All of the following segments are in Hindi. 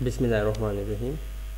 Bismillahirrahmanirrahim.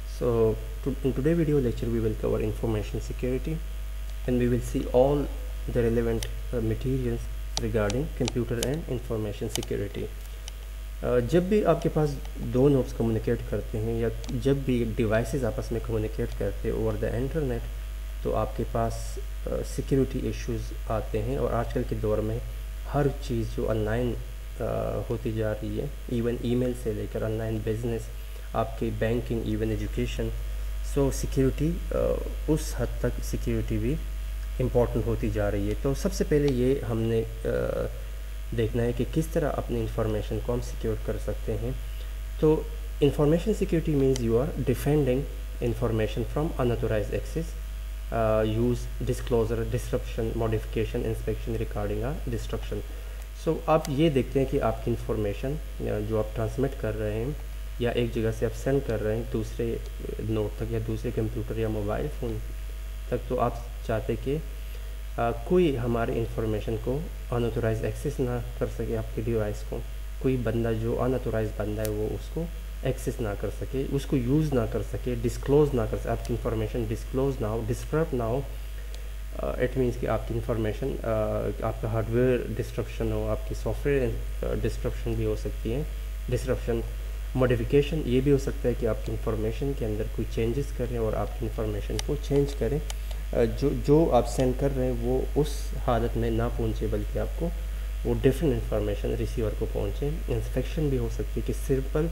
In today's video lecture we will cover information security and we will see all the relevant materials regarding computer and information security. जब भी आपके पास दो नोड्स कम्युनिकेट करते हैं या जब भी डिवाइसेस आपस में कम्युनिकेट करते हैं ओवर द इंटरनेट, तो आपके पास सिक्योरिटी इश्यूज आते हैं। और आजकल के दौर में हर चीज़ जो ऑनलाइन होती जा रही है, इवन ईमेल से लेकर ऑनलाइन बिजनेस, आपकी banking, even education, so security उस हद तक सिक्योरिटी भी इम्पॉर्टेंट होती जा रही है। तो सबसे पहले ये हमने देखना है कि किस तरह अपनी इंफॉर्मेशन को हम सिक्योर कर सकते हैं। तो information security means you are defending information from unauthorized access, use, disclosure, disruption, modification, inspection, recording और डिस्ट्रक्शन। सो आप ये देखते हैं कि आपकी इंफॉर्मेशन जो आप ट्रांसमिट कर रहे हैं या एक जगह से आप सेंड कर रहे हैं दूसरे नोड तक या दूसरे कंप्यूटर या मोबाइल फ़ोन तक, तो आप चाहते कि कोई हमारे इंफॉर्मेशन को अनऑथराइज एक्सेस ना कर सके, आपके डिवाइस को कोई बंदा जो अनऑथराइज बंदा है वो उसको एक्सेस ना कर सके, उसको यूज़ ना कर सके, डिस्क्लोज ना कर सके, आपकी इंफॉर्मेशन डिस्क्लोज ना हो, डिस्टर्ब ना हो। इट मीन्स कि आपकी इंफॉर्मेशन, आपका हार्डवेयर डिस्ट्रप्शन हो, आपकी सॉफ्टवेयर डिस्ट्रप्शन भी हो सकती है, डिस्ट्रप्शन, मॉडिफिकेशन ये भी हो सकता है कि आपकी इंफॉर्मेशन के अंदर कोई चेंजेस करें और आपकी इंफॉर्मेशन को चेंज करें, जो आप सेंड कर रहे हैं वो उस हालत में ना पहुंचे, बल्कि आपको वो डिफरेंट इंफॉर्मेशन रिसीवर को पहुंचे। इंस्पेक्शन भी हो सकती है कि सिंपल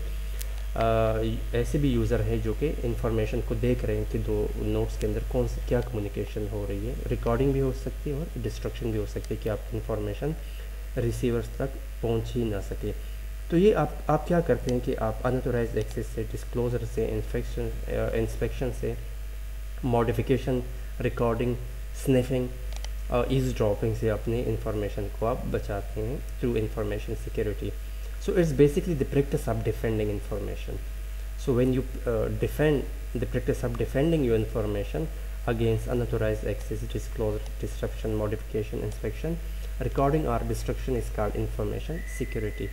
ऐसे भी यूज़र हैं जो कि इंफॉर्मेशन को देख रहे हैं कि दो नोट्स के अंदर कौन सी क्या कम्युनिकेशन हो रही है। रिकॉर्डिंग भी हो सकती है और डिस्ट्रक्शन भी हो सकती है कि आपकी इंफॉर्मेशन रिसीवर्स तक पहुंच ही ना सके। तो ये आप क्या करते हैं कि आप अनऑथराइज्ड एक्सेस से, डिस्क्लोजर से, इंस्पेक्शन से, मॉडिफिकेशन, रिकॉर्डिंग, स्निफिंग और ईज ड्रॉपिंग से अपने इंफॉर्मेशन को आप बचाते हैं through information security. So it's basically the practice of defending information. So when you the practice of defending your information against unauthorized access, disclosure, disruption, modification, inspection, recording or destruction is called information security.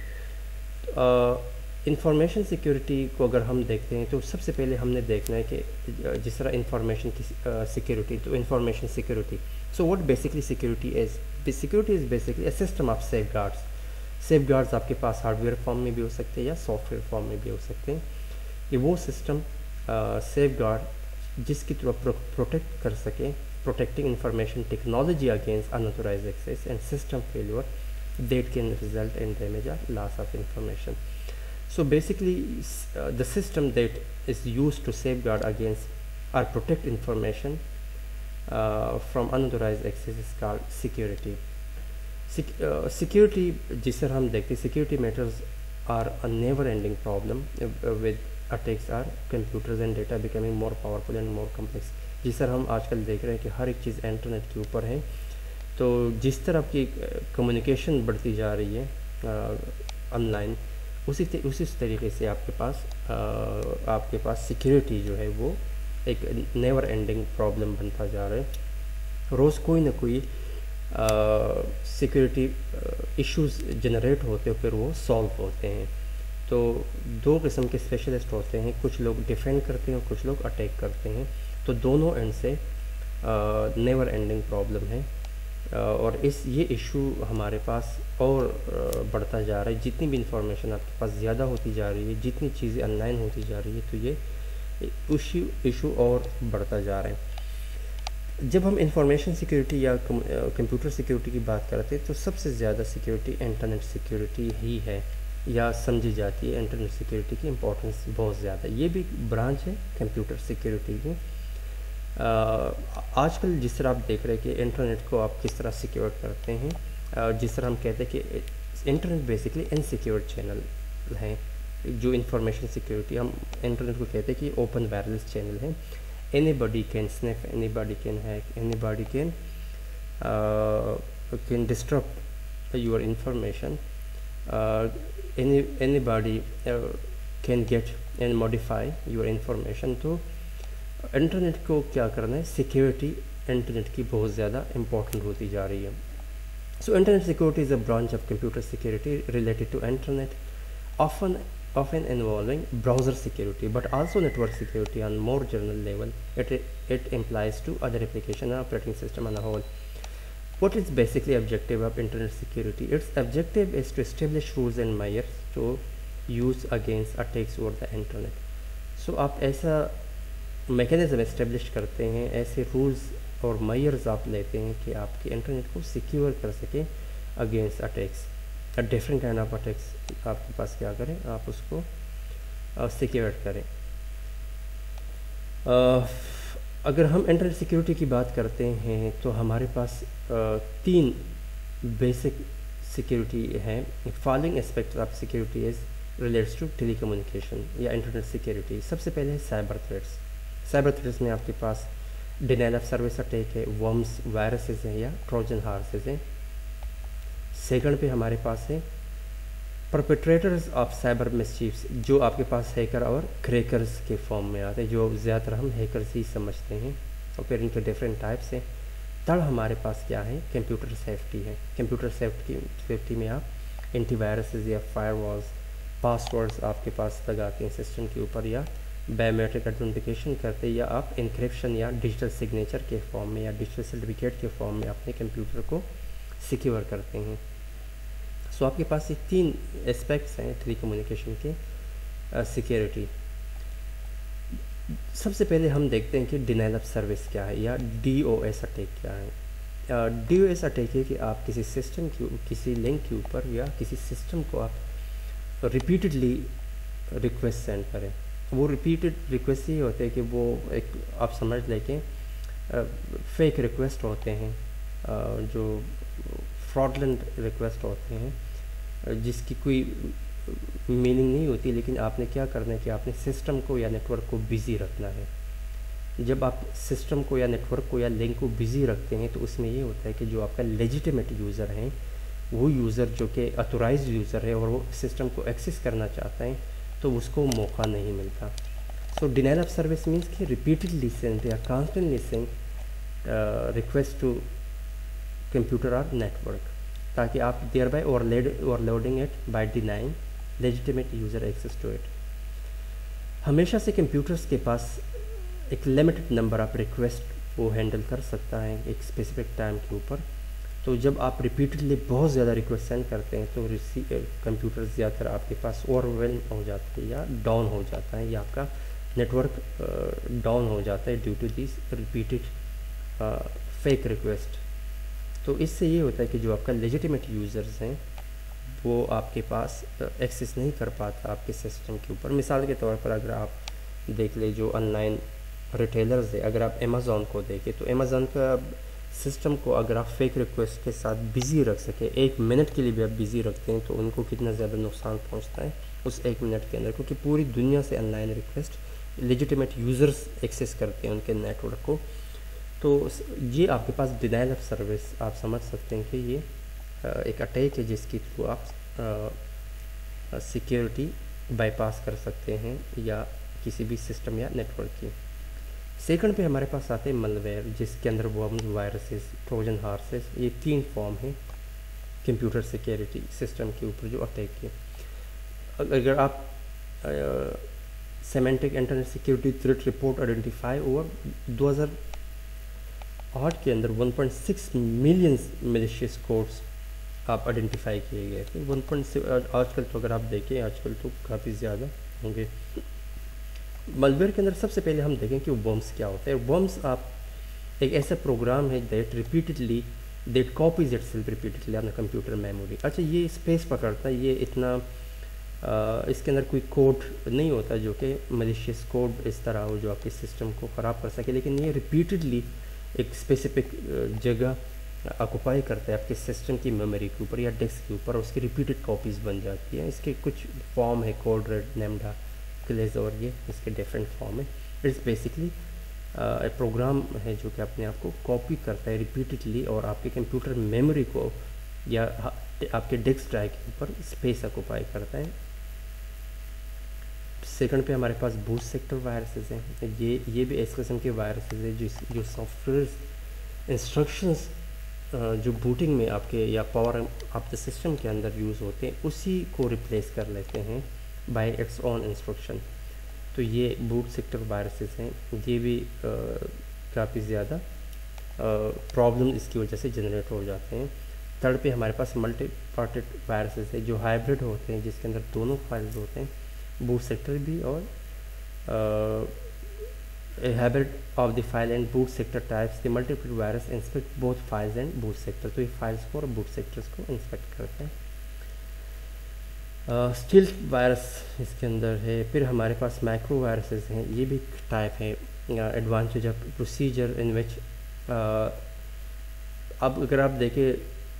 Information security को अगर हम देखते हैं तो सबसे पहले हमने देखना है कि जिस तरह इंफॉर्मेशन की सिक्योरिटी, तो information security, so what basically security is basically a system of safe guards. Safe guards आपके पास हार्डवेयर फॉर्म में भी हो सकते हैं या सॉफ्टवेयर फॉर्म में भी हो सकते हैं। ये वो सिस्टम सेफ गार्ड जिसकी थ्रू प्रोटेक्ट कर सके, protecting information technology against unauthorized access and system failure that can result in damage or loss of information. So basically the system that is used to safeguard against or protect information from unauthorized access is called security. Security जिस तरह हम देखते हैं, security matters are a never ending problem with attacks are computers and data becoming more powerful and more complex। जिस तरह हम आजकल देख रहे हैं कि हर एक चीज़ इंटरनेट के ऊपर है, तो जिस तरह की कम्युनिकेशन बढ़ती जा रही है ऑनलाइन, उसी तरीके से आपके पास सिक्योरिटी जो है वो एक नेवर एंडिंग प्रॉब्लम बनता जा रहा है। रोज़ कोई ना कोई सिक्योरिटी इश्यूज जनरेट होते हैं, फिर वो सॉल्व होते हैं। तो दो किस्म के स्पेशलिस्ट होते हैं, कुछ लोग डिफेंड करते हैं और कुछ लोग अटैक करते हैं। तो दोनों एंड से नेवर एंडिंग प्रॉब्लम है और ये इशू हमारे पास और बढ़ता जा रहा है। जितनी भी इंफॉर्मेशन आपके पास ज़्यादा होती जा रही है, जितनी चीज़ें ऑनलाइन होती जा रही है, तो ये इशू और बढ़ता जा रहा है। जब हम इंफॉर्मेशन सिक्योरिटी या कंप्यूटर सिक्योरिटी की बात करते हैं तो सबसे ज़्यादा सिक्योरिटी इंटरनेट सिक्योरिटी ही है या समझी जाती है। इंटरनेट सिक्योरिटी की इम्पोर्टेंस बहुत ज़्यादा, ये भी ब्रांच है कंप्यूटर सिक्योरिटी की। आजकल जिस तरह आप देख रहे हैं कि इंटरनेट को आप किस तरह सिक्योर करते हैं, जिस तरह हम कहते हैं कि इंटरनेट बेसिकली इनसिक्योर चैनल हैं। जो इंफॉर्मेशन सिक्योरिटी, हम इंटरनेट को कहते हैं कि ओपन वायरलेस चैनल है। Anybody can sniff, anybody can hack, anybody can disturb your information, anybody can get and modify your information. तो इंटरनेट को क्या करना है, सिक्योरिटी इंटरनेट की बहुत ज़्यादा इम्पोर्टेंट होती जा रही है। So internet security is a branch of computer security related to internet, often often involving browser security, but also network security on more general level. It implies to other application and operating system on a whole. What is basically objective of internet security? Its objective is to establish rules and measures to use against attacks over the internet. So आप ऐसा मैकेनिज्म एस्टेब्लिश करते हैं, ऐसे रूल्स और मेजर्स आप लेते हैं कि आपके इंटरनेट को सिक्योर कर सके against attacks, different kind of attacks आपके पास क्या करें, आप उसको सिक्योर करें। अगर हम इंटरनेट सिक्योरिटी की बात करते हैं तो हमारे पास तीन बेसिक सिक्योरिटी हैं। Following aspects of security is relates to telecommunication या इंटरनेट सिक्योरिटी। सबसे पहले है साइबर थ्रेट्स। साइबर थ्रेट्स में आपके पास डिनाइल ऑफ सर्विस अटैक है, वर्म्स वायरसेस हैं या ट्रोजन हार्सेस हैं। सेकंड पे हमारे पास है परपेट्रेटर्स ऑफ साइबर मिसचीफ्स, जो आपके पास हैकर और क्रैकर्स के फॉर्म में आते हैं, जो ज़्यादातर हम हैकर्स ही समझते हैं, और फिर इनके डिफरेंट टाइप्स हैं। थर्ड हमारे पास क्या है, कंप्यूटर सेफ्टी है। कंप्यूटर सेफ्टी में आप एंटीवायरसेस या फायरवॉल्स, पासवर्ड्स आपके पास लगाते हैं सिस्टम के ऊपर, या बायोमेट्रिक ऑथेंटिकेशन करते हैं, या आप इंक्रिप्शन या डिजिटल सिग्नेचर के फॉर्म में या डिजिटल सर्टिफिकेट के फॉर्म में अपने कंप्यूटर को सिक्योर करते हैं। सो आपके पास ये तीन एस्पेक्ट्स हैं टेलीकम्युनिकेशन के सिक्योरिटी। सबसे पहले हम देखते हैं कि डिनाइल ऑफ सर्विस क्या है या DOS अटैक क्या है। DOS अटैक है कि आप किसी सिस्टम की किसी लिंक के ऊपर या किसी सिस्टम को आप रिपीटेडली रिक्वेस्ट सेंड करें। वो रिपीटेड रिक्वेस्ट ये होते हैं कि वो एक आप समझ लें कि फेक रिक्वेस्ट होते हैं, जो फ्रॉडलेंट रिक्वेस्ट होते हैं, जिसकी कोई मीनिंग नहीं होती, लेकिन आपने क्या करना है कि आपने सिस्टम को या नेटवर्क को बिज़ी रखना है। जब आप सिस्टम को या नेटवर्क को या लिंक को बिज़ी रखते हैं तो उसमें ये होता है कि जो आपका लेजिटिमेट यूज़र हैं, वो यूज़र जो कि ऑथोराइज्ड यूज़र है और वो सिस्टम को एक्सेस करना चाहता है, तो उसको मौका नहीं मिलता। So denial of service means कि रिपीटेडली सेंड या constantly send request to computer और नेटवर्क, ताकि आप thereby overloading it by denying legitimate user access to it. हमेशा से कंप्यूटर्स के पास एक लिमिटेड नंबर ऑफ रिक्वेस्ट वो हैंडल कर सकता है एक स्पेसिफिक टाइम के ऊपर। तो जब आप रिपीटेडली बहुत ज़्यादा रिक्वेस्ट सेंड करते हैं तो कंप्यूटर ज़्यादातर आपके पास ओवरवेल्म हो जाता है या डाउन हो जाता है, या आपका नेटवर्क डाउन हो जाता है due to this repeated fake request. तो इससे ये होता है कि जो आपका लेजिटिमेट यूज़र्स हैं वो आपके पास एक्सेस नहीं कर पाता आपके सिस्टम के ऊपर। मिसाल के तौर पर अगर आप देख ले जो ऑनलाइन रिटेलर्स है, अगर आप अमेज़ॉन को देखें तो अमेज़ॉन का सिस्टम को अगर आप फेक रिक्वेस्ट के साथ बिज़ी रख सके, 1 मिनट के लिए भी आप बिज़ी रखते हैं, तो उनको कितना ज़्यादा नुकसान पहुंचता है उस 1 मिनट के अंदर, क्योंकि पूरी दुनिया से online request legitimate users access करते हैं उनके नेटवर्क को। तो ये आपके पास डिनाइल ऑफ सर्विस आप समझ सकते हैं कि ये एक अटैक है जिसके थ्रू आप सिक्योरिटी बाईपास कर सकते हैं या किसी भी सिस्टम या नेटवर्क की। सेकंड पे हमारे पास आते हैं मलवेयर, जिसके अंदर वर्म्स, वायरसेस, ट्रोजन हार्सेस, ये 3 फॉर्म हैं कंप्यूटर सिक्योरिटी सिस्टम के ऊपर जो अटैक किए। अगर आप Symantec internet security threat report identify over 2008 के अंदर 1.6 मिलियन मैलिशियस कोड्स आप आइडेंटिफाई किए गए थे। 1.6 आजकल तो अगर आप देखें आजकल तो काफ़ी ज़्यादा होंगे। मलवेयर के अंदर सबसे पहले हम देखें कि वर्म्स क्या होता है। वर्म्स आप एक ऐसा प्रोग्राम है that copies itself repeatedly on the computer memory. अच्छा, ये स्पेस पकड़ता है, ये इतना इसके अंदर कोई कोड नहीं होता जो कि मलिशियस कोड इस तरह हो जो आपके सिस्टम को ख़राब कर सके, लेकिन ये रिपीटेडली एक स्पेसिफिक जगह ऑक्यूपाई करता है आपके सिस्टम की मेमोरी के ऊपर या डिस्क के ऊपर, उसकी रिपीटेड कॉपीज़ बन जाती हैं। इसके कुछ फॉर्म है, कोड रेड, नेमडा, क्लेज, और ये इसके डिफरेंट फॉर्म है। इट्स बेसिकली एक प्रोग्राम है जो कि अपने आप को कॉपी करता है रिपीटेडली और आपके कंप्यूटर मेमोरी को या आपके डिस्क ड्राइव के ऊपर स्पेस ऑक्यूपाई करता है। सेकंड पे हमारे पास बूट सेक्टर वायरसेस हैं। ये भी इस किस्म के वायरसेस हैं जो सॉफ्टवेयर इंस्ट्रक्शंस जो बूटिंग में आपके या पावर ऑफ द सिस्टम के अंदर यूज़ होते हैं उसी को रिप्लेस कर लेते हैं बाय इट्स ओन इंस्ट्रक्शन। तो ये बूट सेक्टर वायरसेस हैं, ये भी काफ़ी ज़्यादा प्रॉब्लम इसकी वजह से जनरेट हो जाते हैं। थर्ड पे हमारे पास मल्टी पार्टेड वायरसेस है जो हाइब्रिड होते हैं, जिसके अंदर दोनों फाइल्स होते हैं, बूट सेक्टर भी और a hybrid of the file and boot sector types. The multiple virus inspect both files and boot sector. तो ये फाइल्स को और बूट सेक्टर्स को इंस्पेक्ट करते हैं। स्टिल्ट वायरस इसके अंदर है। फिर हमारे पास माइक्रो वायरसेस हैं, ये भी टाइप है। Advantage of procedure in which, अब अगर आप देखें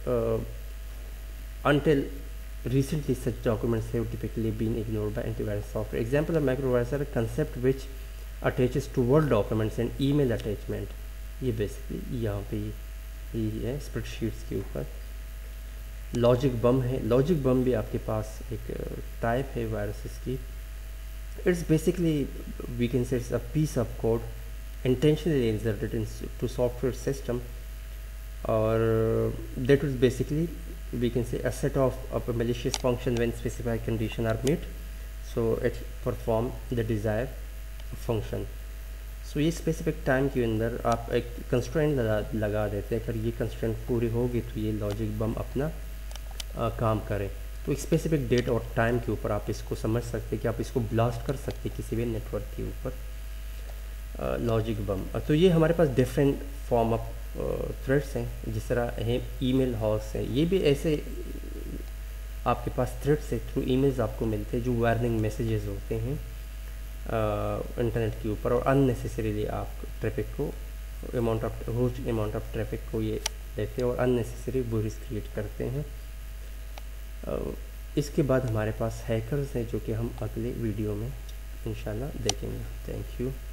until recently such documents have typically been ignored by antivirus software. Example of microvirus are a concept which attaches to Word documents and email attachment. ये बेसिकली यहाँ पे ये है स्प्रेडशीट्स के ऊपर। लॉजिक बम है, लॉजिक बम भी आपके पास एक टाइप है वायरसेस की। It's basically we can say it's a piece of code intentionally inserted into software system, or that was basically we can say a set of a malicious function when specified condition are met, so it perform the desired function. So ये specific time के अंदर आप एक constraint लगा देते हैं, अगर ये constraint पूरी होगी तो ये logic बम अपना काम करे। तो एक specific date और time के ऊपर आप इसको समझ सकते हैं कि आप इसको blast कर सकते हैं किसी भी नेटवर्क के ऊपर, लॉजिक बम। तो ये हमारे पास डिफरेंट फॉर्म ऑफ थ्रेड्स हैं, जिस तरह है ईमेल हॉग्स हैं, ये भी ऐसे आपके पास थ्रेड्स है, थ्रू ईमेल्स आपको मिलते हैं जो वार्निंग मैसेजेस होते हैं इंटरनेट के ऊपर, और अननेसेसरीली आप ट्रैफिक को ह्यूज अमाउंट ऑफ ट्रैफिक को ये लेते हैं और अननेसेसरी बुरीज क्रिएट करते हैं। इसके बाद हमारे पास हैकर्स हैं जो कि हम अगले वीडियो में इंशाल्लाह देखेंगे। Thank you.